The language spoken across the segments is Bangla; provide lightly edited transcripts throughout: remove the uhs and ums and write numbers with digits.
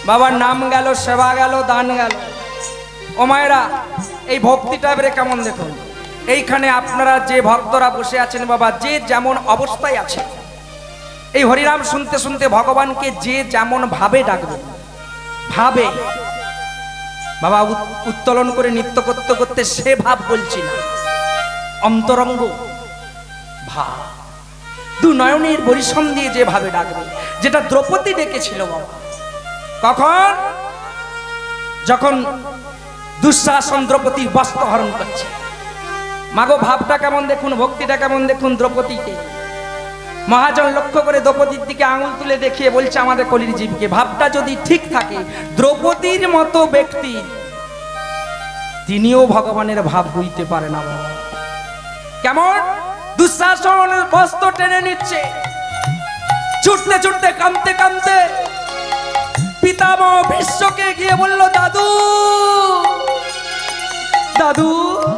বাবার নাম গেল, সেবা গেল, দান গেল। ও মায়েরা, এই ভক্তিটা এবারে কেমন দেখুন। এইখানে আপনারা যে ভক্তরা বসে আছেন বাবা, যে যেমন অবস্থায় আছে, এই হরিনাম শুনতে শুনতে ভগবানকে যে যেমন ভাবে ডাকবে, ভাবে বাবা উত্তোলন করে নৃত্য করতে করতে সে ভাব বলছি না, অন্তরঙ্গ ভাব, দু নয়নের পরিশ্রম দিয়ে যে ভাবে ডাকবে, যেটা দ্রৌপদী ডেকেছিল বাবা। কখন? যখন দুঃশাসন দ্রৌপদীর বস্ত্র হরণ করছে। মাগো ভাবটা কেমন দেখুন, ভক্তিটা কেমন দেখুন। দ্রৌপদীকে মহাজন লক্ষ্য করে দ্রৌপদীর দিকে আঙুল তুলে দেখিয়ে বলছে আমাদের কলির জীবকে, ভাবটা যদি ঠিক থাকে দ্রৌপদীর মতো ব্যক্তি তিনিও ভগবানের ভাব বুঝতে পারে না বাবা। কেমন? দুঃশাসন বস্ত্র টেনে নিচ্ছে, ছুটতে ছুটতে কাঁদতে কাঁদতে পিতামহ ভীষ্মকে গিয়ে বলল, দাদু দাদু।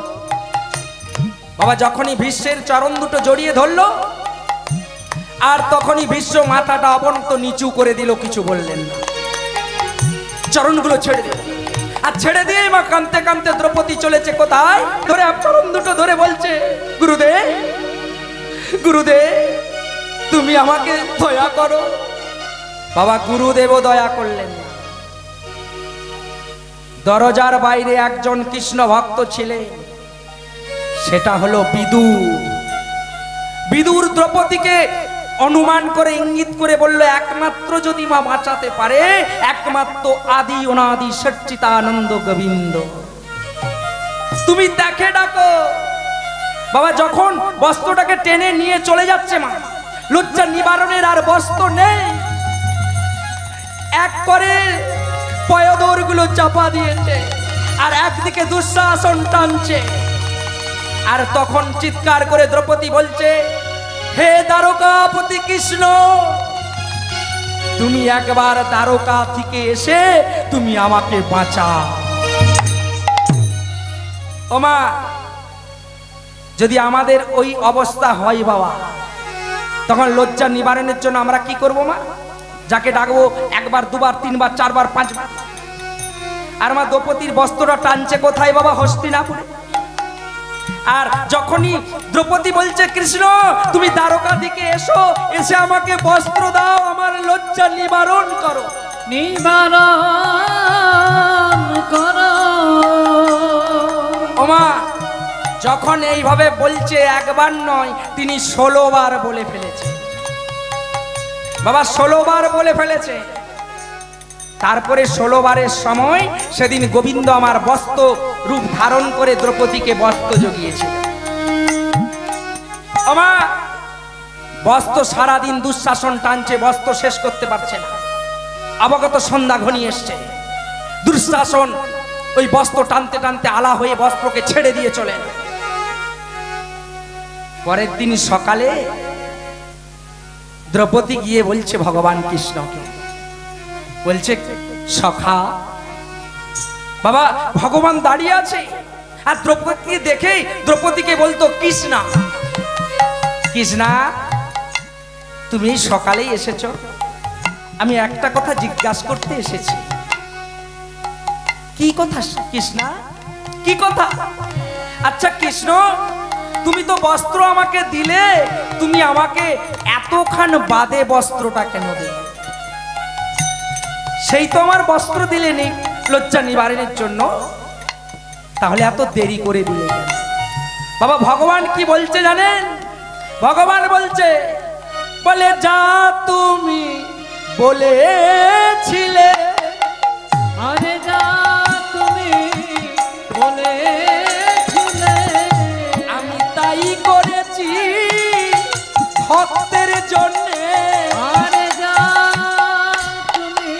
বাবা যখনই ভীষ্মের চরণ দুটো জড়িয়ে ধরলো, আর তখনই ভীষ্ম মাথাটা অবনত নিচু করে দিল, কিছু বললেন না, চরণগুলো ছেড়ে দিল। আর ছেড়ে দিয়ে মা কাঁদতে কাঁদতে দ্রৌপদী চলেছে কোথায়? ধরে চরণ দুটো ধরে বলছে, গুরুদেব গুরুদেব তুমি আমাকে দয়া করো। বাবা গুরুদেবও দয়া করলেন না। দরজার বাইরে একজন কৃষ্ণ ভক্ত ছিলেন, সেটা হলো বিদুর। বিদুর দ্রৌপদীকে অনুমান করে ইঙ্গিত করে বলল, একমাত্র যদি মা বাঁচাতে পারে, একমাত্র আদি অনাদি সচ্চিদানন্দ গোবিন্দ, তুমি তাকে ডাকো। বাবা যখন বস্ত্রটাকে টেনে নিয়ে চলে যাচ্ছে মা, লজ্জা নিবারণের আর বস্ত্র নেই, এক করে পয়দর গুলো চাপা দিয়েছে, আর একদিকে দুঃশাসন টানছে। আর তখন চিৎকার করে দ্রৌপদী বলছে, হে দ্বারকাপতি কৃষ্ণ, তুমি একবার দ্বারকা থেকে এসে তুমি আমাকে বাঁচাও। ওমা যদি আমাদের ওই অবস্থা হয় বাবা, তখন লজ্জা নিবারণের জন্য আমরা কি করব মা? যাকে ডাকবো একবার, দুবার, তিনবার, চারবার, পাঁচবার। আর মা দ্রৌপদীর বস্ত্রটা টানছে কোথায় বাবা? হস্তিনাপুরে। আর যখনই দ্রৌপদী বলছে, কৃষ্ণ তুমি দ্বারকা দিকে এসো, এসে আমাকে বস্ত্র দাও, আমার লজ্জা নিবারণ করো, নিবারণ করো। ওমা যখন এইভাবে বলছে, একবার নয় তিনি 16 বার বলে ফেলেছে বাবা, 16 বার বলে ফেলেছে। তারপরে 16 বারের সময় সেদিন গোবিন্দ আমার বস্ত্র রূপ ধারণ করে দ্রৌপদীকে বস্ত্র জুগিয়েছিল। আমার বস্ত্র সারাদিন দুঃশাসন টানছে, বস্ত্র শেষ করতে পারছে না। অবগত সন্ধ্যা ঘনিয়ে এসছে, দুঃশাসন ওই বস্ত্র টানতে টানতে আলা হয়ে বস্ত্রকে ছেড়ে দিয়ে চলে। পরের দিন সকালে দ্রৌপদী গিয়ে বলছে ভগবান কৃষ্ণকে, বলছে সখা বাবা ভগবান দাঁড়িয়ে আছে। আর দ্রৌপদী দেখে দ্রৌপদীকে বলতো, কৃষ্ণা কৃষ্ণা তুমি সকালেই এসেছ, আমি একটা কথা জিজ্ঞাসা করতে এসেছি। কি কথা কৃষ্ণা? কি কথা? আচ্ছা কৃষ্ণ, তুমি তো বস্ত্র আমাকে দিলে, তুমি আমাকে এতখান বাদে বস্ত্রটা কেন দিলে? সেই তো আমার বস্ত্র দিলে নি লজ্জা নিবারণের জন্য, তাহলে এত দেরি করে দিলে কেন? বাবা ভগবান কি বলছে জানেন? ভগবান বলছে, বলে যা তুমি বলেছিলে, আরে যা তুমি বলেছিলে, আমি তাই করেছি ভক্তের জন্য। আরে যা তুমি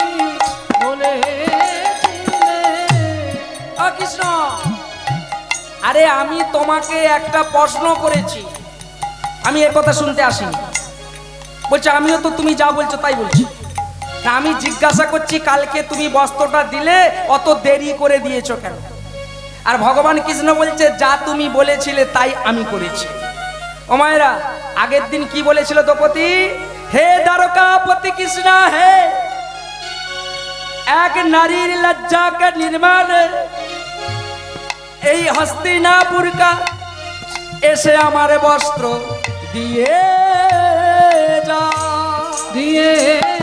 বলেছিলে। কৃষ্ণ আরে আমি তোমাকে একটা প্রশ্ন করেছি, আমি এর কথা শুনতে আসিনি। বলছে আমিও তো তুমি যা বলছো তাই বলছি না, আমি জিজ্ঞাসা করছি কালকে তুমি বস্ত্রটা দিলে অত দেরি করে দিয়েছো কেন? আর ভগবান কৃষ্ণ বলছে যা তুমি বলেছিলে তাই আমি করেছি। ও মায়েরা, আগের দিন কি বলেছিল দ্রৌপদী? হে দ্বারকাপতি কৃষ্ণ হে, এক নারীর লজ্জাকে নির্মাণে এই হস্তিনাপুর কা এসে আমার বস্ত্র দিয়ে যা দিয়ে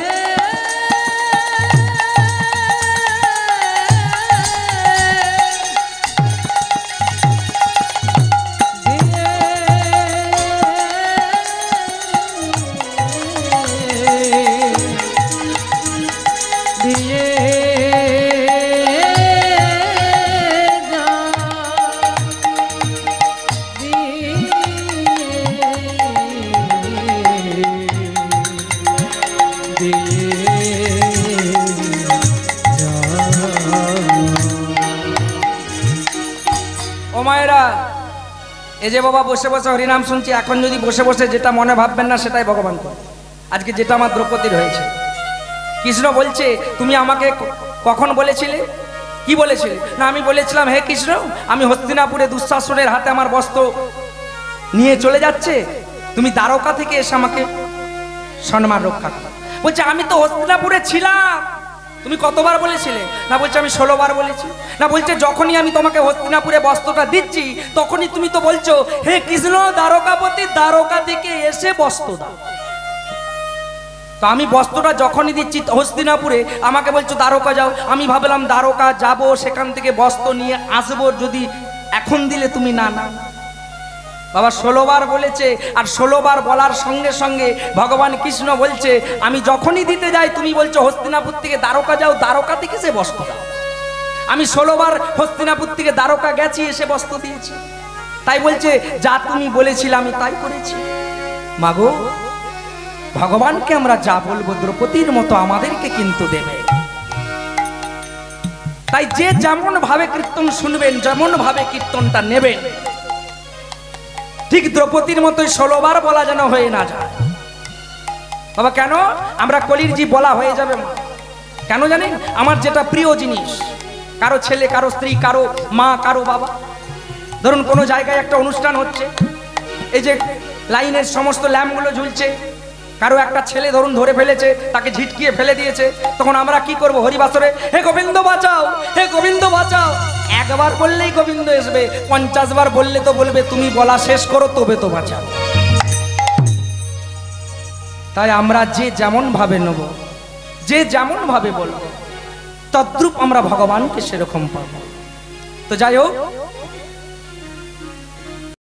এই যে বাবা বসে বসে হরিনাম শুনছি, এখন যদি বসে বসে যেটা মনে ভাববেন না সেটাই ভগবান করে। আজকে যেটা আমার দ্রৌপদীর হয়েছে, কৃষ্ণ বলছে তুমি আমাকে কখন বলেছিলে, কি বলেছিলে? না আমি বলেছিলাম হে কৃষ্ণ আমি হস্তিনাপুরে দুঃশাসনের হাতে আমার বস্ত্র নিয়ে চলে যাচ্ছে, তুমি দ্বারকা থেকে এসে আমাকে সম্মান রক্ষা করো। বলছে আমি তো হস্তিনাপুরে ছিলাম, তুমি কতবার বলেছিলে? না বলছে আমি 16 বার বলেছি। না বলছে যখনই আমি তোমাকে হস্তিনাপুরে বস্ত্রটা দিচ্ছি তখনই তুমি তো বলছো হে কৃষ্ণ দ্বারকাপতি দ্বারকা থেকে এসে বস্ত্র দাও। তো আমি বস্ত্রটা যখনই দিচ্ছি হস্তিনাপুরে আমাকে বলছো দ্বারকা যাও, আমি ভাবলাম দ্বারকা যাব সেখান থেকে বস্ত্র নিয়ে আসবো, যদি এখন দিলে তুমি না না বাবা 16 বার বলেছে, আর 16 বার বলার সঙ্গে সঙ্গে ভগবান কৃষ্ণ বলছে আমি যখনই দিতে যাই তুমি বলছো হস্তিনাপুর থেকে দ্বারকা যাও, দ্বারকা থেকে সে বস্ত্র দাও। আমি 16 বার হস্তিনাপুর থেকে দ্বারকা গেছি, এসে বস্ত্র দিয়েছি। তাই বলছে যা তুমি বলেছিলে আমি তাই করেছি। মাগো ভগবানকে আমরা যা বলবো দ্রৌপদীর মতো আমাদেরকে কিন্তু দেবে। তাই যে যেমন ভাবে কীর্তন শুনবেন, যেমন ভাবে কীর্তনটা নেবেন, ঠিক দ্রৌপদীর মতোই 16 বার বলা যেন হয়ে না যায়। বাবা কেন আমরা কলির জি বলা হয়ে যাবে? কেন জানেন? আমার যেটা প্রিয় জিনিস, কারো ছেলে, কারো স্ত্রী, কারো মা, কারো বাবা, ধরুন কোনো জায়গায় একটা অনুষ্ঠান হচ্ছে, এই যে লাইনের সমস্ত ল্যাম্পগুলো ঝুলছে, কারো একটা ছেলে ধরুন ধরে ফেলেছে, তাকে ঝিটকিয়ে ফেলে দিয়েছে, তখন আমরা কি করব? হরিবাসরে হে গোবিন্দ বাঁচাও, হে গোবিন্দ বাঁচাও। একবার বললেই গোবিন্দ আসবে, 50 বার বললে তো বলবে তুমি বলা শেষ করো তবে তো বাঁচাও। তাই আমরা যে যেমন ভাবে নেব, যে যেমন ভাবে বলবো, তদ্রূপ আমরা ভগবানকে সেরকম পাবো। তো যাই হোক,